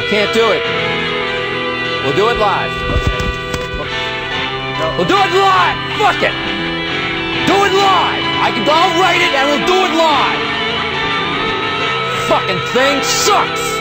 can't do it. We'll do it live. No. We'll do it live! Fuck it! Do it live! I'll write it and we'll do it live! Fucking thing sucks!